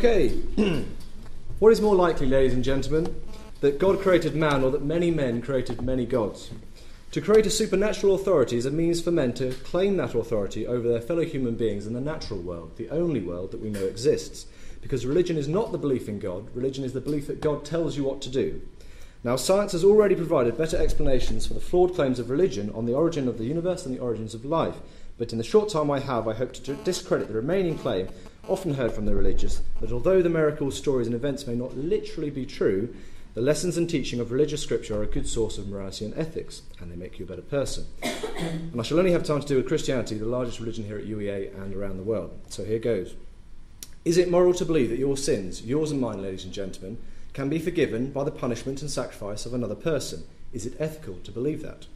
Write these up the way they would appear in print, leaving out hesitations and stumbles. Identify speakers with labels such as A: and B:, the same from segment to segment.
A: Okay, what is more likely, ladies and gentlemen, that God created man or that many men created many gods? To create a supernatural authority is a means for men to claim that authority over their fellow human beings in the natural world, the only world that we know exists. Because religion is not the belief in God, religion is the belief that God tells you what to do. Now, science has already provided better explanations for the flawed claims of religion on the origin of the universe and the origins of life. But in the short time I have, I hope to discredit the remaining claim, often heard from the religious, that although the miracles, stories and events may not literally be true, the lessons and teaching of religious scripture are a good source of morality and ethics, and they make you a better person. And I shall only have time to do with Christianity, the largest religion here at UEA and around the world. So here goes. Is it moral to believe that your sins, yours and mine, ladies and gentlemen, can be forgiven by the punishment and sacrifice of another person? Is it ethical to believe that?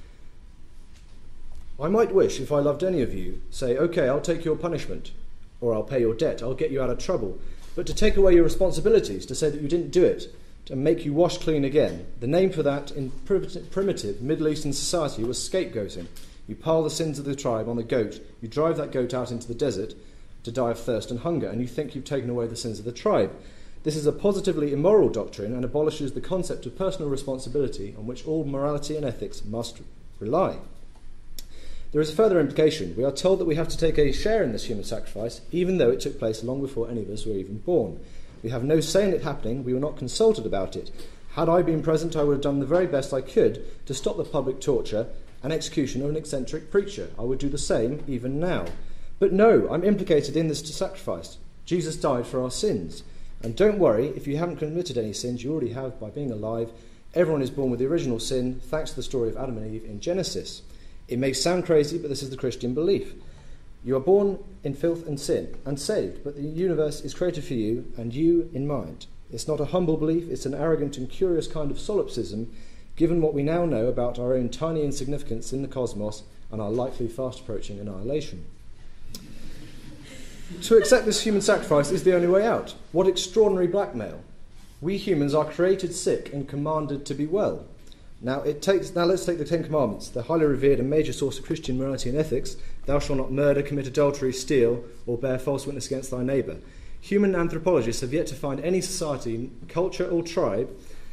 A: I might wish, if I loved any of you, say, okay, I'll take your punishment, or I'll pay your debt, I'll get you out of trouble. But to take away your responsibilities, to say that you didn't do it, to make you wash clean again. The name for that in primitive Middle Eastern society was scapegoating. You pile the sins of the tribe on the goat, you drive that goat out into the desert to die of thirst and hunger, and you think you've taken away the sins of the tribe. This is a positively immoral doctrine and abolishes the concept of personal responsibility on which all morality and ethics must rely. There is a further implication. We are told that we have to take a share in this human sacrifice, even though it took place long before any of us were even born. We have no say in it happening, we were not consulted about it. Had I been present, I would have done the very best I could to stop the public torture and execution of an eccentric preacher. I would do the same even now. But no, I'm implicated in this sacrifice. Jesus died for our sins. And don't worry, if you haven't committed any sins, you already have by being alive. Everyone is born with the original sin, thanks to the story of Adam and Eve in Genesis. It may sound crazy, but this is the Christian belief. You are born in filth and sin, and saved, but the universe is created for you, and you in mind. It's not a humble belief, it's an arrogant and curious kind of solipsism, given what we now know about our own tiny insignificance in the cosmos and our likely fast-approaching annihilation. To accept this human sacrifice is the only way out. What extraordinary blackmail. We humans are created sick and commanded to be well. Now let's take the Ten Commandments, the highly revered and major source of Christian morality and ethics. Thou shalt not murder, commit adultery, steal, or bear false witness against thy neighbour. Human anthropologists have yet to find any society, culture or tribe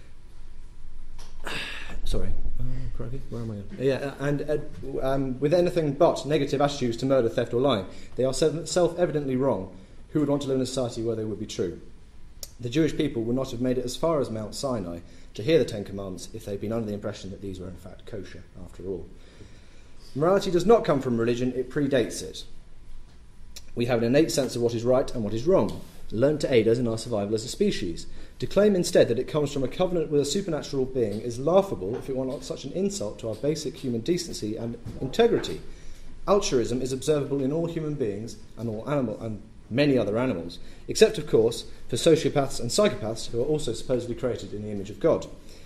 A: with anything but negative attitudes to murder, theft or lying. They are self-evidently wrong. Who would want to live in a society where they would be true? The Jewish people would not have made it as far as Mount Sinai to hear the Ten Commandments if they'd been under the impression that these were in fact kosher, after all. Morality does not come from religion, it predates it. We have an innate sense of what is right and what is wrong, learned to aid us in our survival as a species. To claim instead that it comes from a covenant with a supernatural being is laughable if it were not such an insult to our basic human decency and integrity. Altruism is observable in all human beings and many other animals, except, of course, for sociopaths and psychopaths who are also supposedly created in the image of God.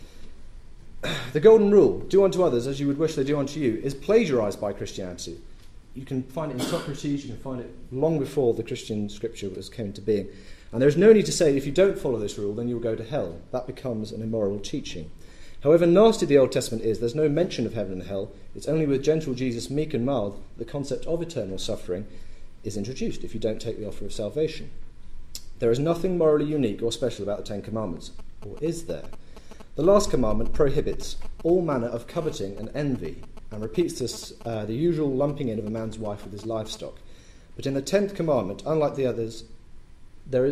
A: The golden rule, do unto others as you would wish they do unto you, is plagiarised by Christianity. You can find it in Socrates, you can find it long before the Christian scripture came into being. And there is no need to say if you don't follow this rule, then you'll go to hell. That becomes an immoral teaching. However nasty the Old Testament is, there's no mention of heaven and hell. It's only with gentle Jesus, meek and mild, the concept of eternal suffering is introduced if you don't take the offer of salvation. There is nothing morally unique or special about the Ten Commandments. Or is there? The last commandment prohibits all manner of coveting and envy, and repeats this, the usual lumping in of a man's wife with his livestock. But in the Tenth Commandment, unlike the others, there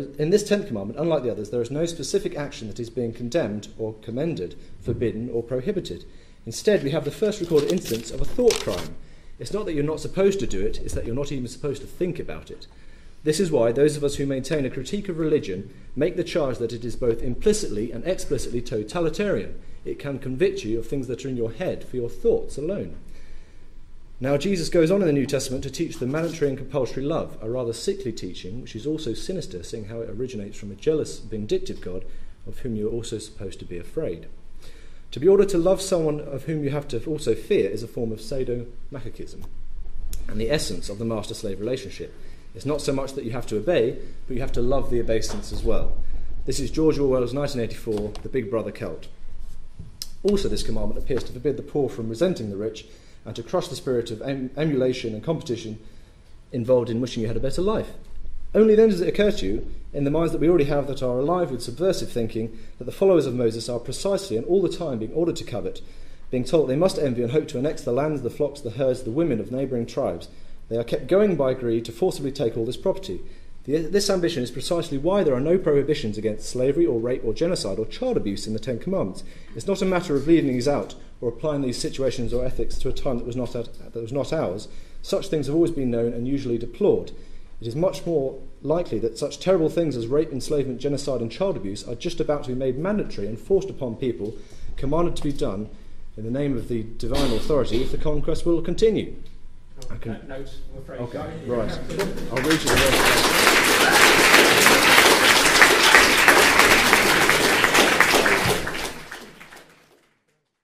A: is no specific action that is being condemned or commended, forbidden or prohibited. Instead, we have the first recorded instance of a thought crime. It's not that you're not supposed to do it, it's that you're not even supposed to think about it. This is why those of us who maintain a critique of religion make the charge that it is both implicitly and explicitly totalitarian. It can convict you of things that are in your head for your thoughts alone. Now, Jesus goes on in the New Testament to teach the mandatory and compulsory love, a rather sickly teaching, which is also sinister, seeing how it originates from a jealous, vindictive God of whom you are also supposed to be afraid. To be ordered to love someone of whom you have to also fear is a form of sadomasochism, and the essence of the master-slave relationship. It's not so much that you have to obey, but you have to love the obeisance as well. This is George Orwell's 1984, The Big Brother Cult. Also, this commandment appears to forbid the poor from resenting the rich and to crush the spirit of emulation and competition involved in wishing you had a better life. Only then does it occur to you, in the minds that we already have that are alive with subversive thinking, that the followers of Moses are precisely and all the time being ordered to covet, being told they must envy and hope to annex the lands, the flocks, the herds, the women of neighbouring tribes. They are kept going by greed to forcibly take all this property. This ambition is precisely why there are no prohibitions against slavery or rape or genocide or child abuse in the Ten Commandments. It's not a matter of leaving these out or applying these situations or ethics to a time that was not ours. Such things have always been known and usually deplored. It is much more likely that such terrible things as rape, enslavement, genocide and child abuse are just about to be made mandatory and forced upon people, commanded to be done in the name of the divine authority if the conquest will continue.
B: Note, I'm afraid.
A: Okay, right. I'll read you the rest.